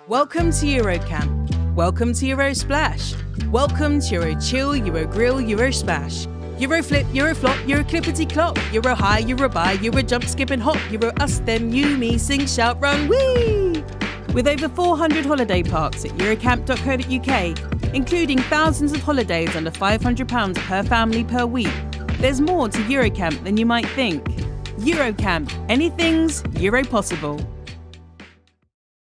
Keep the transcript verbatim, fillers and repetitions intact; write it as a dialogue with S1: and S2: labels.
S1: Welcome to Eurocamp. Welcome to Eurosplash. Welcome to Euro Chill, Euro Grill, Euro Smash. Euro Flip, Euro Flop, Euro Clippity Clop, Euro High, Euro Buy, Euro Jump, Skip and Hop, Euro Us, Them, You, Me, Sing, Shout, Run, Whee! With over four hundred holiday parks at eurocamp dot co dot U K, including thousands of holidays under five hundred pounds per family per week, there's more to Eurocamp than you might think. Eurocamp, anything's Europossible.